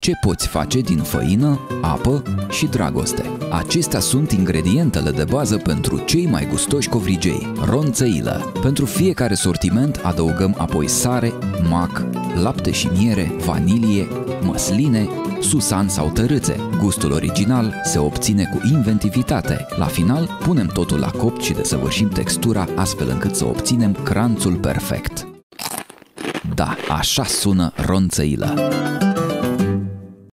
Ce poți face din făină, apă și dragoste? Acestea sunt ingredientele de bază pentru cei mai gustoși covrigei, ronțăilă. Pentru fiecare sortiment adăugăm apoi sare, mac, lapte și miere, vanilie, măsline, susan sau tărâțe. Gustul original se obține cu inventivitate. La final, punem totul la copt și desăvârșim textura astfel încât să obținem cranțul perfect. Da, așa sună ronțăilă.